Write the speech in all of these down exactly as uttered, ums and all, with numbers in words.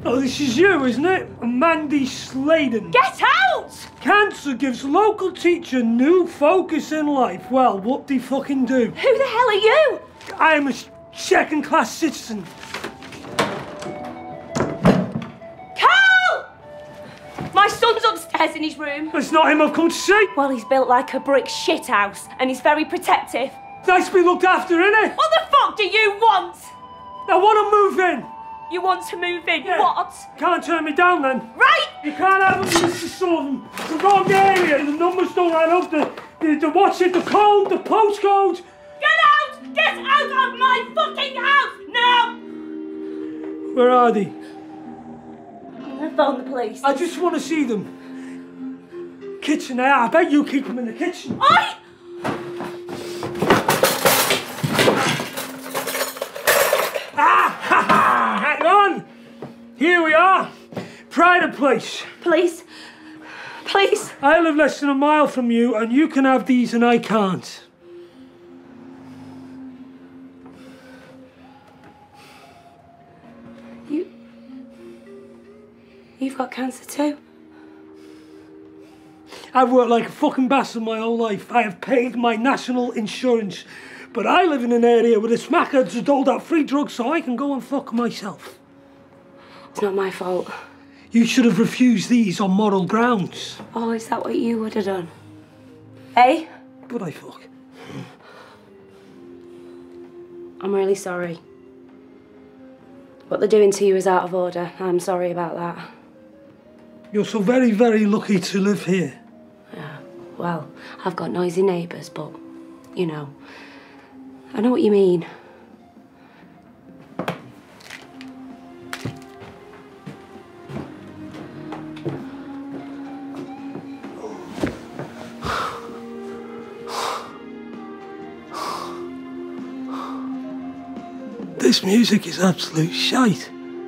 Oh, this is you, isn't it? Mandy Sladen. Get out! Cancer gives local teacher new focus in life. Well, what do you fucking do? Who the hell are you? I am a second-class citizen. Carl! My son's upstairs in his room. It's not him I've come to see. Well, he's built like a brick shithouse, and he's very protective. Nice to be looked after, innit? What the fuck do you want? I want to move in. You want to move in? Yeah. What? Can't turn me down then. Right! You can't have it, Mister Southern. It's the wrong area. The numbers don't add up. The, the, the what's it? The code, the postcode. Get out! Get out of my fucking house now! Where are they? I'm gonna phone the police. I just want to see them. Kitchen, eh? I bet you keep them in the kitchen. I. Ah! Ha ha! Hang on! Here we are. Pride of place. Police. Police. I live less than a mile from you, and you can have these and I can't. You... You've got cancer too? I've worked like a fucking bastard my whole life. I have paid my national insurance. But I live in an area where the smackheads are doled out free drugs so I can go and fuck myself. It's not my fault. You should have refused these on moral grounds. Oh, is that what you would have done? Eh? But I fuck. I'm really sorry. What they're doing to you is out of order. I'm sorry about that. You're so very, very lucky to live here. Yeah, well, I've got noisy neighbours, but, you know, I know what you mean. This music is absolute shite.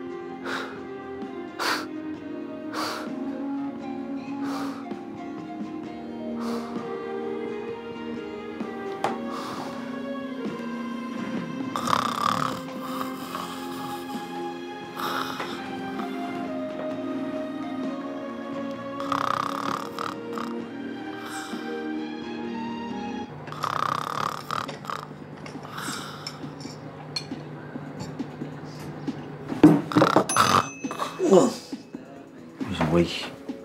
He's awake.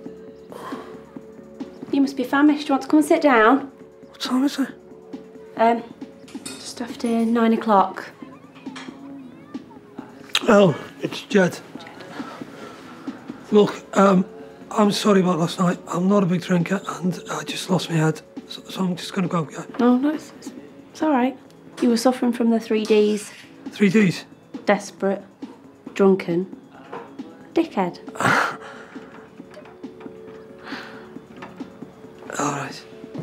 You must be famished. Do you want to come and sit down? What time is it? Um, just after nine o'clock. Oh, it's Jed. Look, um, I'm sorry about last night. I'm not a big drinker and I just lost my head. So, so I'm just going to go, yeah. No, no, it's, it's, it's all right. You were suffering from the three Ds. Three Ds? Desperate, drunken, dickhead. All right.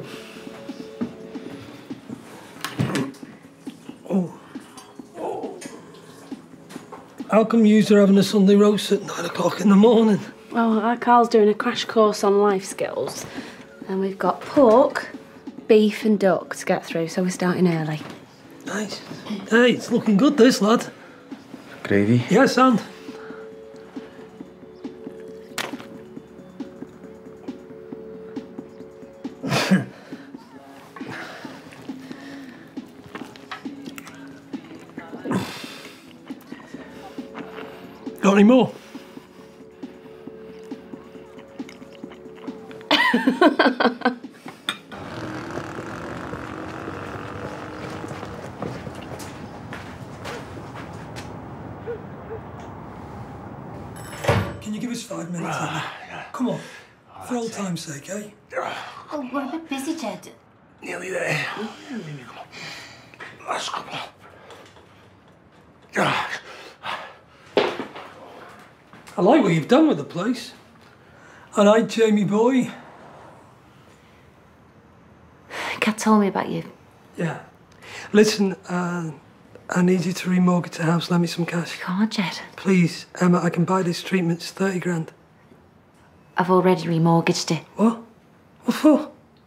Oh. Oh. How come yous are having a Sunday roast at nine o'clock in the morning? Well, our Carl's doing a crash course on life skills. And we've got pork, beef and duck to get through, so we're starting early. Nice. Hey, it's looking good, this, lad. Gravy? Yes, and? Got any more? Can you give us five minutes? Uh, yeah. Come on, oh, for old time's sake, eh? Oh, we're a bit busy, Jed. Nearly there. Come on. Last couple. I like what you've done with the place. All right, Jamie boy. Kat told me about you. Yeah. Listen, uh, I need you to remortgage the house. Lend me some cash. Come on, Jed. Please, Emma, I can buy this treatment. It's thirty grand. I've already remortgaged it. What? What for?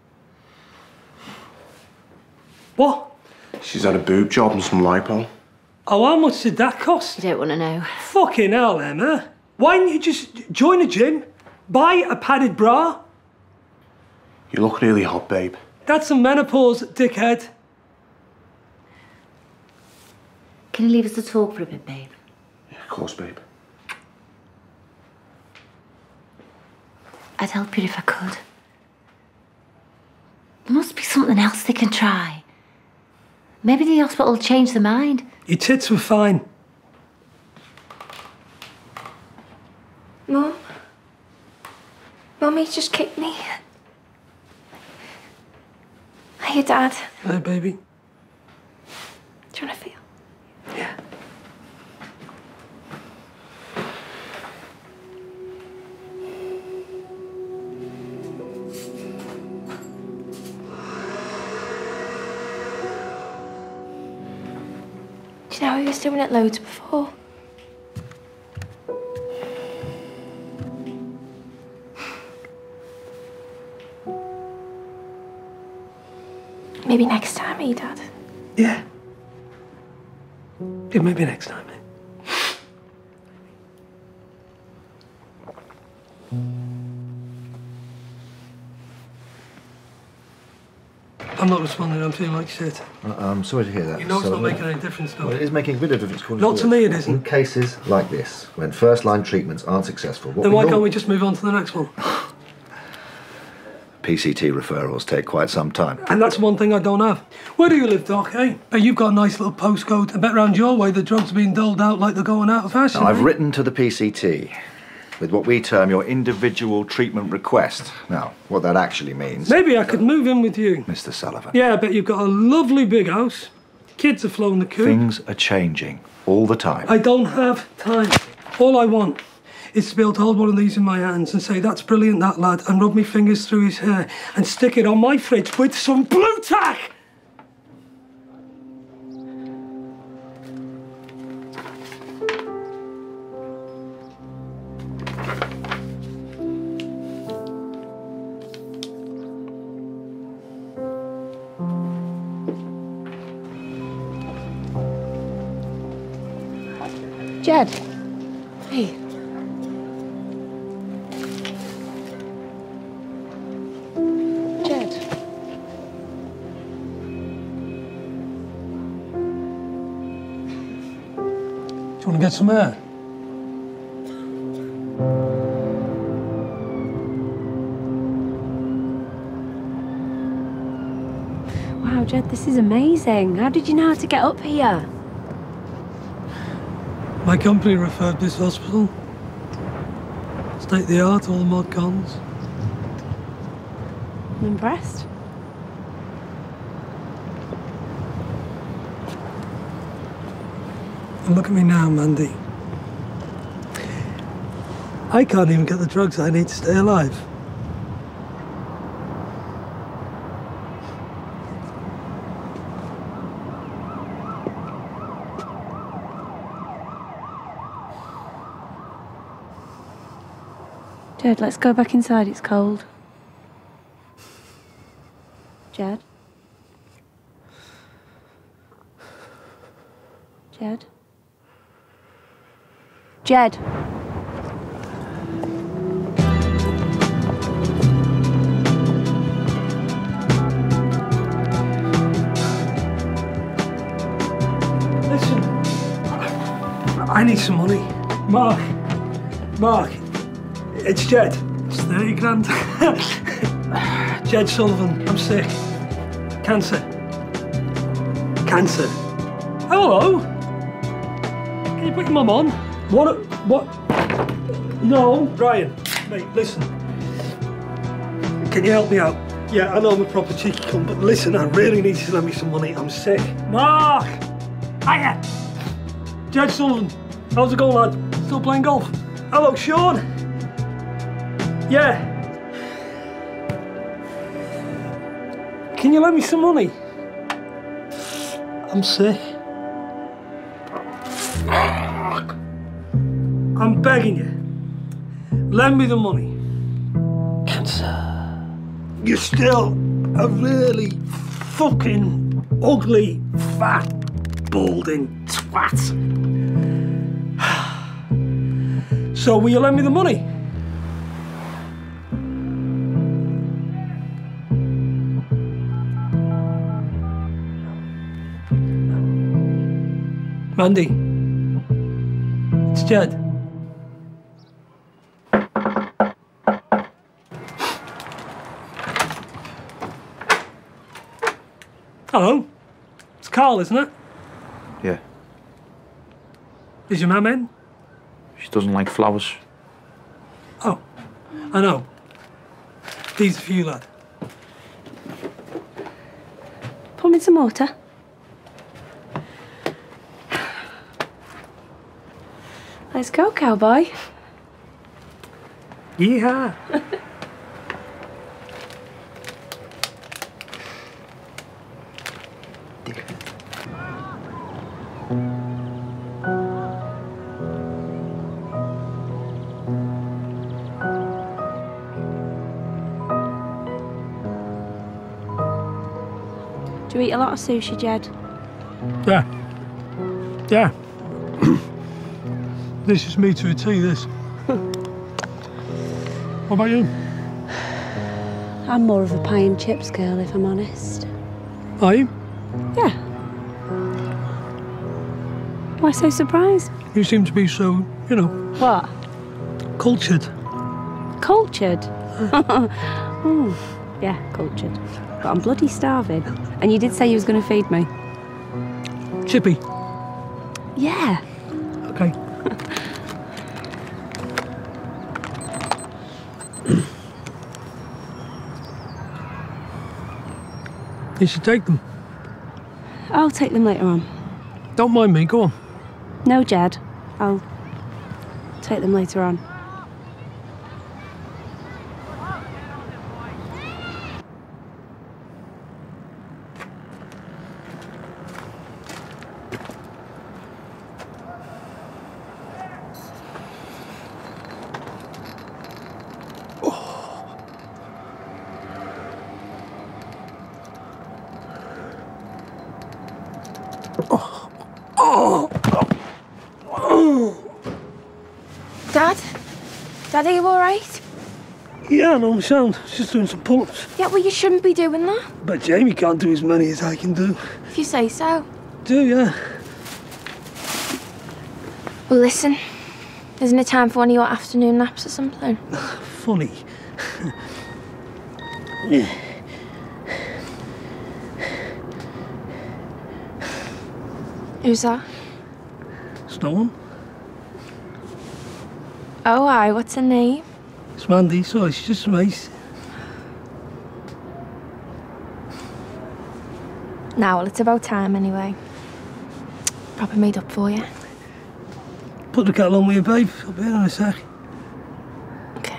What? She's had a boob job and some lipo. Oh, how much did that cost? You don't want to know. Fucking hell, Emma. Why don't you just join a gym, buy a padded bra? You look really hot, babe. That's some menopause, dickhead. Can you leave us to talk for a bit, babe? Yeah, of course, babe. I'd help you if I could. There must be something else they can try. Maybe the hospital will change their mind. Your tits were fine. Mum? Mummy just kicked me. Hiya, Dad. Hey, baby. Do you want to feel? Yeah. Do you know he was doing it loads before? Maybe next time, eh, Dad? Yeah. Yeah, maybe next time, eh? I'm not responding, I'm feeling like shit. Uh, I'm sorry to hear that. You know it's So- not making any difference, though. Well, it is making a bit of difference. according Not to the- me, it isn't. In cases like this, when first-line treatments aren't successful, what Then we why norm- can't we just move on to the next one? P C T referrals take quite some time. And that's one thing I don't have. Where do you live, Doc, eh? Hey, you've got a nice little postcode. I bet round your way the drugs are being doled out like they're going out of fashion. Now, I've eh? written to the P C T with what we term your individual treatment request. Now, what that actually means... Maybe I could move in with you. Mister Sullivan. Yeah, I bet you've got a lovely big house. Kids are flown the coop. Things are changing all the time. I don't have time. All I want is to be able to hold one of these in my hands and say, that's brilliant, that lad, and rub my fingers through his hair and stick it on my fridge with some blue tack! Jed. Hey. Jed. Do you want to get some air? Wow, Jed, this is amazing. How did you know how to get up here? My company referred this hospital. State of the art, all the mod cons. I'm impressed. And look at me now, Mandy. I can't even get the drugs I need to stay alive. Jed, let's go back inside. It's cold. Jed? Jed? Jed? Listen, I need some money. Mark, Mark, it's Jed. It's thirty grand. Jed Sullivan, I'm sick. Cancer. Cancer. Hello? Can you put your mum on? What? What? No, Brian, mate, listen. Can you help me out? Yeah, I know I'm a proper cheeky cunt, but listen, I really need you to lend me some money. I'm sick. Mark! Hiya! Jed Sullivan. How's it going, lad? Still playing golf? Hello, Sean. Yeah. Can you lend me some money? I'm sick. I'm begging you. Lend me the money. Cancer. You're still a really fucking ugly, fat, balding twat. So will you lend me the money? Mandy, it's Jed. Hello. It's Carl, isn't it? Yeah. Is your mum in? She doesn't like flowers. Oh, I know. These are for you, lad. Pour me some water. Let's go, cowboy. Yeehaw. Do you eat a lot of sushi, Jed? Yeah. Yeah. This is me to a T, this. What about you? I'm more of a pie and chips girl, if I'm honest. Are you? Yeah. Why so surprised? You seem to be so, you know, What? cultured. Cultured? mm. Yeah, cultured. But I'm bloody starving. And you did say you was going to feed me. Chippy. Yeah. Okay. You should take them. I'll take them later on. Don't mind me, go on. No, Jed. I'll take them later on. Dad? Dad, are you all right? Yeah, no, I'm sound. Just doing some pull-ups. Yeah, well, you shouldn't be doing that. But Jamie can't do as many as I can do. If you say so. Do, yeah. Well, listen. Isn't it time for one of your afternoon naps or something? Funny. Yeah. Who's that? It's no one. Oh, aye, what's her name? It's Mandy, so she's just nice. Now, well, it's about time anyway. Proper made up for you. Put the kettle on with you, babe. I'll be in in a sec. Okay.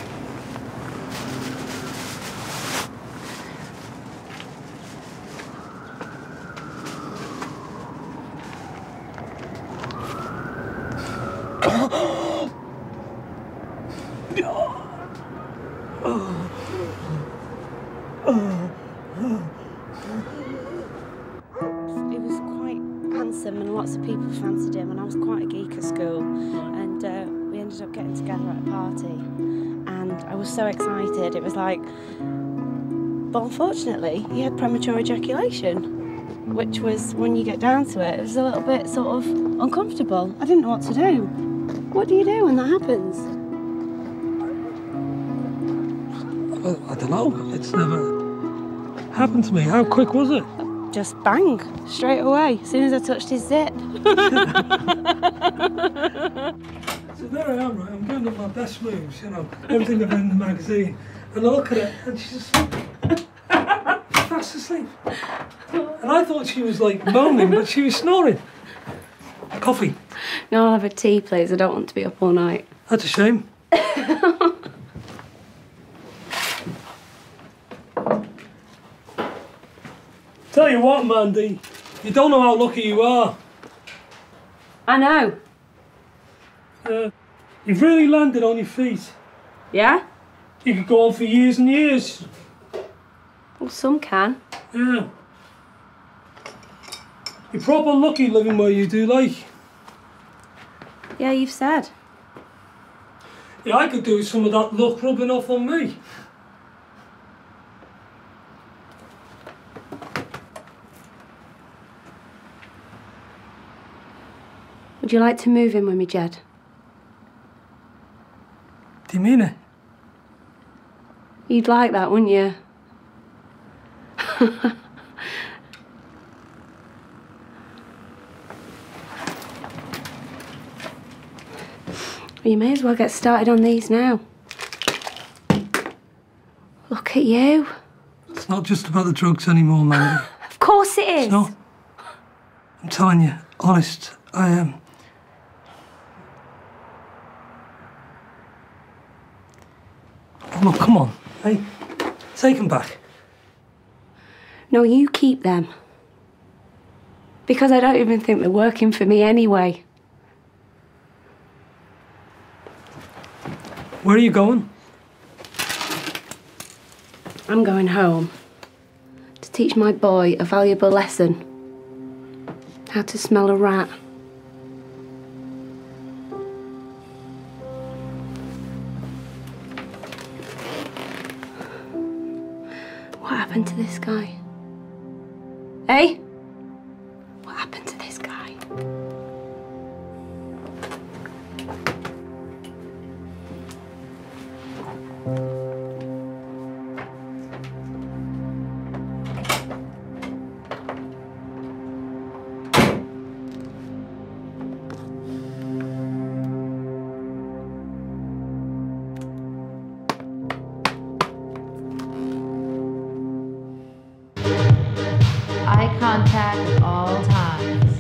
He was quite handsome and lots of people fancied him, and I was quite a geek at school, and uh, we ended up getting together at a party, and I was so excited. It was like, but unfortunately he had premature ejaculation, which was, when you get down to it, it was a little bit sort of uncomfortable. I didn't know what to do. What do you do when that happens? Well, I don't know. It's never happened to me. How quick was it? Just bang, straight away, as soon as I touched his zip. So there I am, right? I'm doing up my best moves, you know, everything I've read in the magazine. And I look at it, and she's just fast asleep. And I thought she was like moaning, but she was snoring. Coffee. No, I'll have a tea, please. I don't want to be up all night. That's a shame. Tell you what, Mandy, you don't know how lucky you are. I know. Uh, you've really landed on your feet. Yeah? You could go on for years and years. Well, some can. Yeah. You're proper lucky living where you do, like. Yeah, you've said. Yeah, I could do with some of that luck rubbing off on me. Would you like to move in with me, Jed? Do you mean it? You'd like that, wouldn't you? Well, you may as well get started on these now. Look at you. It's not just about the drugs anymore, Mandy. Of course it is. It's not. I'm telling you, honest, I am. Oh, look, come on. Hey, take them back. No, you keep them. Because I don't even think they're working for me anyway. Where are you going? I'm going home to teach my boy a valuable lesson. How to smell a rat. What happened to this guy? Hey? What happened to this guy? Eye contact at all times.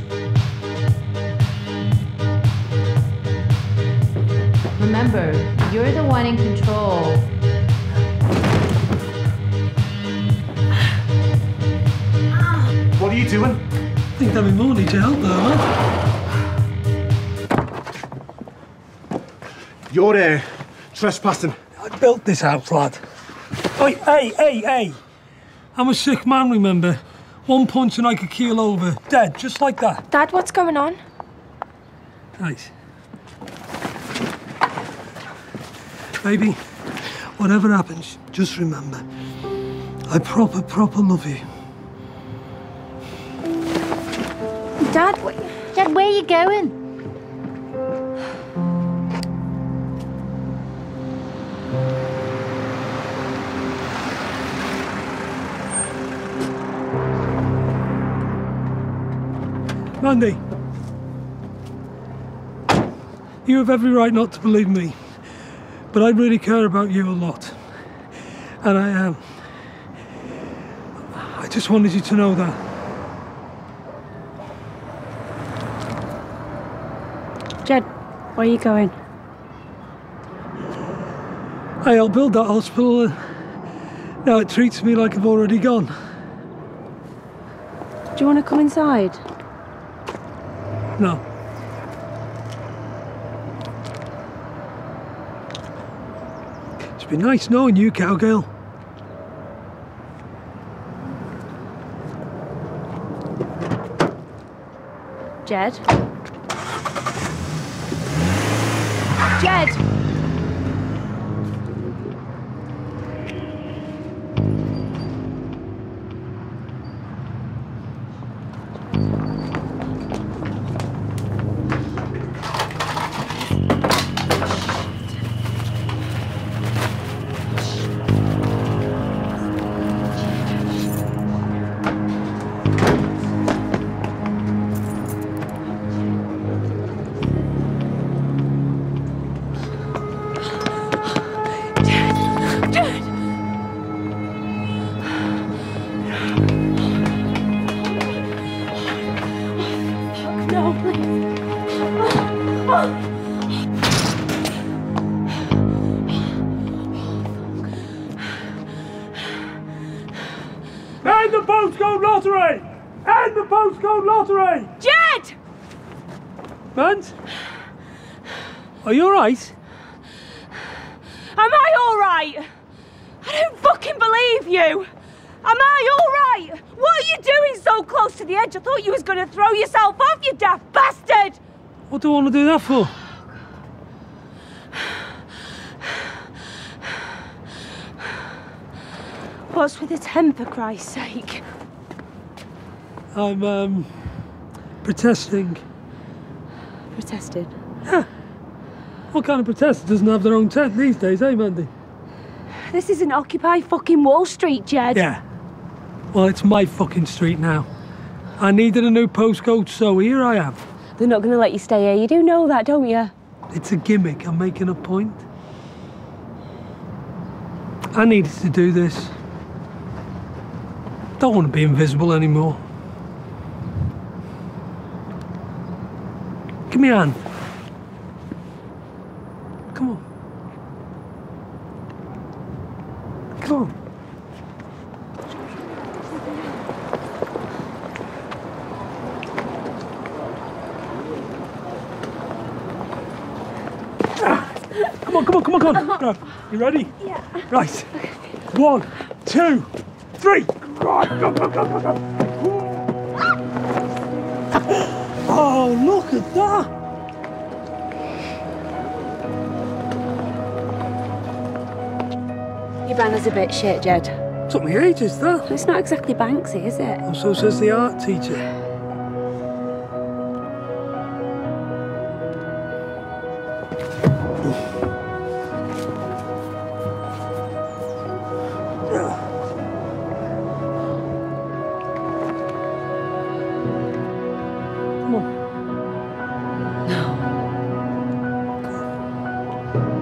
Remember, you're the one in control. What are you doing? I think that'd be more need your help though, huh? You're uh, trespassing. I built this house, lad. Oi, hey, hey, hey. I'm a sick man, remember? One punch and I could keel over. Dead, just like that. Dad, what's going on? Right. Baby, whatever happens, just remember, I proper, proper love you. Dad, wait. Dad, where are you going? Mandy, you have every right not to believe me, but I really care about you a lot. And I am. I just wanted you to know that. Jed, where are you going? Hey, I'll build that hospital. Uh, now it treats me like I've already gone. Do you want to come inside? No. It's been nice knowing you, cowgirl. Jed? Jed! No, please. End the postcode lottery! End the postcode lottery! Jed! Mans? Are you alright? Am I all right? I don't fucking believe you. Am I all right? What are you doing so close to the edge? I thought you was going to throw yourself off, you daft bastard. What do I want to do that for? What's with the temper, for Christ's sake? I'm, um, protesting. Protested? Yeah. What kind of protester doesn't have their own tent these days, eh, Mandy? This isn't Occupy fucking Wall Street, Jed. Yeah. Well, it's my fucking street now. I needed a new postcode, so here I am. They're not going to let you stay here. You do know that, don't you? It's a gimmick. I'm making a point. I needed to do this. Don't want to be invisible anymore. Give me a hand. Come on. Come on. Come on, come on, come on, come on. Right. You ready? Yeah. Right. One, two, three. Right. Go, go, go, go, go. Oh, look at that. Your banner's a bit shit, Jed. Took me ages, that. It's not exactly Banksy, is it? Oh, so says the art teacher. Come on. No.